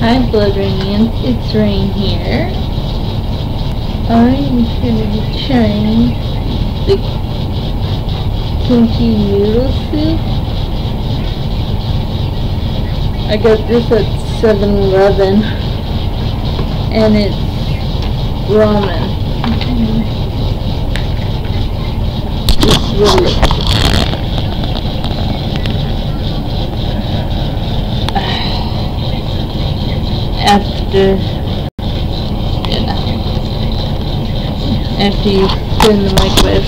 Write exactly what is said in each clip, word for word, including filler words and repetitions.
Hi Blood Radiance, it's Rain here. I'm going to be trying the kimchi noodle soup. I got this at seven eleven and it's ramen. It's delicious. After, you know, after you put in the microwave.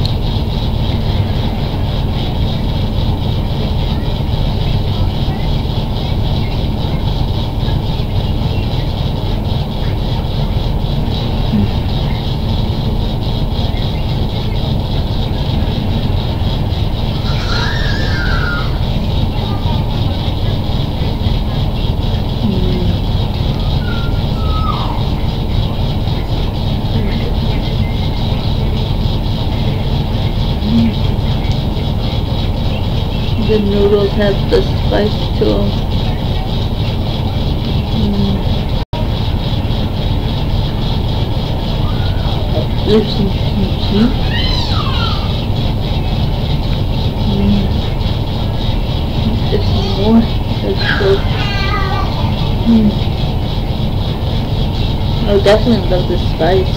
The noodles have the spice to them. Mm. There's some kimchi. Mm. There's some more. That's good. Mm. I definitely love the spice.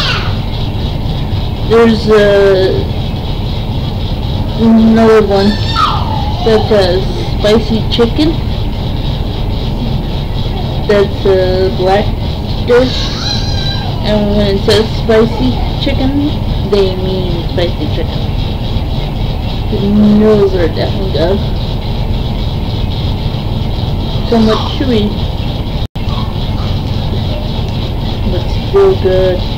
There's uh, another one. That's a spicy chicken. That's a black dish. And when it says spicy chicken, they mean spicy chicken. The noodles are definitely good. Somewhat chewy, but still good.